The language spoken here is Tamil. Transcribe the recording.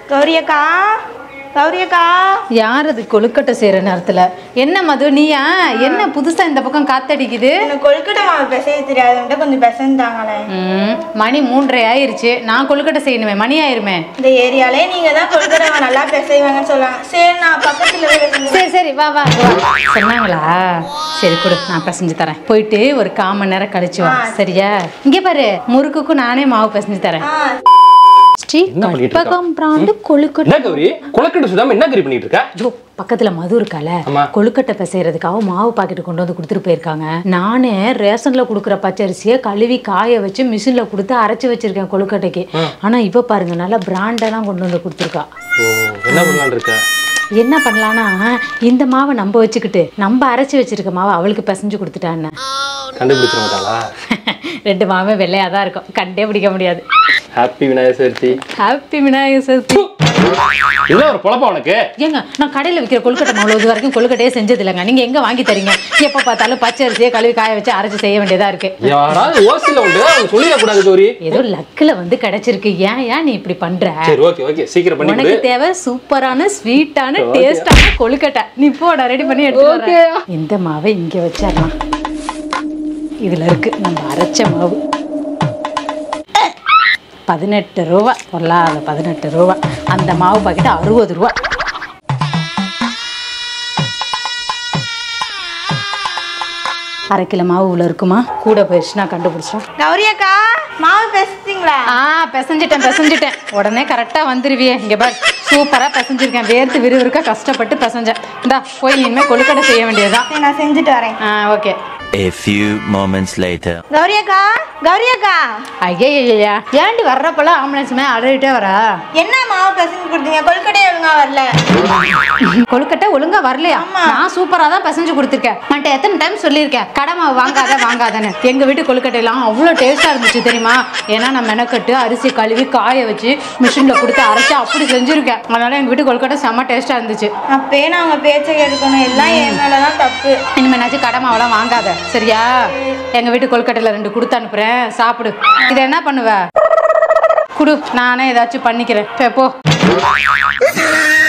கௌரி அக்கா, கௌரி அக்கா. யார் அது கொழுக்கட்டை செய்யற நேரத்துல? என்ன மது நீயா? என்ன புதுசா இந்த பக்கம் காத்தடிக்குது? எனக்கு கொழுக்கட்டை மாவு பிசைய தெரியாதுன்ட்டு கொஞ்சம் பிசைந்தாங்களே. மணி 3:30 ஆயிருச்சு. நான் கொழுக்கட்டை செய்யணுமே, மணி ஆயிருமே. இந்த ஏரியாலே நீங்க தான் கொழுக்கட்டை நல்லா பிசைவாங்கன்னு சொல்லுவாங்க. சரி நான் பக்கத்துல. சரி சரி வா வா சொன்னாங்களா? சரி கொடு, நான் பிசைஞ்சு தரேன். போயிட்டு ஒரு 1/4 மணி நேரம் கழிச்சு வா, சரியா? இங்க பாரு, முறுக்குக்கும் நானே மாவு பிசைஞ்சு தரேன். பக்கத்துல மது இருக்கால, கொழுக்கட்டை பிசைறதுக்காக மாவு பாக்கெட் கொண்டு வந்து கொடுத்துட்டு போயிருக்காங்க. நானே ரேஷன்ல குடுக்குற பச்சரிசியை கழுவி காய வச்சு மிஷின்ல கொடுத்து அரைச்சு வச்சிருக்கேன் கொழுக்கட்டைக்கு. ஆனா இப்ப பாருங்க, நல்லா பிராண்டெல்லாம் கொண்டு வந்து கொடுத்துருக்கா. என்ன பண்ணலான்னா, இந்த மாவை நம்ம வச்சுக்கிட்டு நம்ம அரைச்சி வச்சிருக்க மாவை அவளுக்கு பிசைஞ்சு கொடுத்துட்டான்னு. கண்டுபிடிச்சிருவாங்களா? 2 மாவே வெள்ளையாதான் இருக்கும், கண்டே பிடிக்க முடியாது. ஹாப்பி விநாயகர் சதுர்த்தி. ஹாப்பி விநாயகர் சதுர்த்தி. இது ஒரு பொழப்பா உனக்கு? ஏங்க, நான் கடையில் விற்கிற கொழுக்கட்டை மாவு இது வரைக்கும் கொழுக்கட்டையே செஞ்சது இல்லைங்க. நீங்க எங்க வாங்கி தரீங்க? எப்ப பார்த்தாலும் பச்சை அரிசியை கழுவி காய வச்சு அரைச்சு செய்ய வேண்டியதா இருக்கு. யாராவது ஓசில உண்டு சொல்லிடக்கூடாது கௌரி. ஏதோ லக்கில் வந்து கிடைச்சிருக்கு. ஏன் நீ இப்படி பண்ற? சரி ஓகே ஓகே, சீக்கிரம் பண்ணி. உனக்கு தேவை சூப்பரான ஸ்வீட்டான டேஸ்டான கொழுக்கட்டை. நீ போடா, ரெடி பண்ணி எடுத்து. இந்த மாவை இங்க வச்சிடலாம். இதுல இருக்கு நம்ம அரைச்ச மாவு. 18 ரூபா. பொல்லாத 18 ரூபா. அந்த மாவு பாக்கெட்டு 60 ரூபா. அரை கிலோ மாவு உள்ள இருக்குமா? கூட போயிடுச்சு, நான் கண்டுபிடிச்சேன். கௌரி அக்கா, மாவு பிசைச்சிங்களா? பிசைஞ்சிட்டேன். உடனே கரெக்டா வந்துருவியே. இங்க பாரு, சூப்பரா பிசைஞ்சிருக்கேன். வேர்த்து விறுவிறுக்கா கஷ்டப்பட்டு பிசைஞ்சேன். இந்தா போய் இனிமே கொழுக்கட்டை செய்ய வேண்டியதுதான். நான் செஞ்சுட்டு வரேன். Okay. A few moments later. Gowri அக்கா, கௌரி அக்கா. ஐயா, ஏன்டி வர்றப்பெல்லாம் ஆம்புலன்ஸுமே அழுகிட்டே வரா? என்ன மாவு பிசைஞ்சு கொடுத்தீங்க? கொழுக்கட்டை ஒழுங்கா வரல. கொழுக்கட்டை ஒழுங்கா வரலையா? நான் சூப்பரா தான் பிசைஞ்சு கொடுத்துருக்கேன். மற்ற எத்தனை டைம் சொல்லியிருக்கேன், கடை மாவு வாங்காதன்னு. எங்க வீட்டு கொழுக்கட்டை எல்லாம் அவ்வளோ டேஸ்டா இருந்துச்சு தெரியுமா? ஏன்னா நான் மெனக்கட்டு அரிசி கழுவி காய வச்சு மிஷின்ல கொடுத்து அரைச்சி அப்படி செஞ்சிருக்கேன். அதனால எங்க வீட்டு கொழுக்கட்டை செம்ம டேஸ்டா இருந்துச்சு. அப்பயே நான் உங்க பேச்சை எடுக்கணும். எல்லாம் என் மேலதான் தப்பு. இனிமேனாச்சும் கடை மாவெல்லாம் வாங்காத, சரியா? எங்க வீட்டு கொழுக்கட்டையில 2 கொடுத்து அனுப்புறேன், சாப்பிடு. இதை என்ன பண்ணுவ? குடு, நானே ஏதாச்சும் பண்ணிக்கிறேன். போ.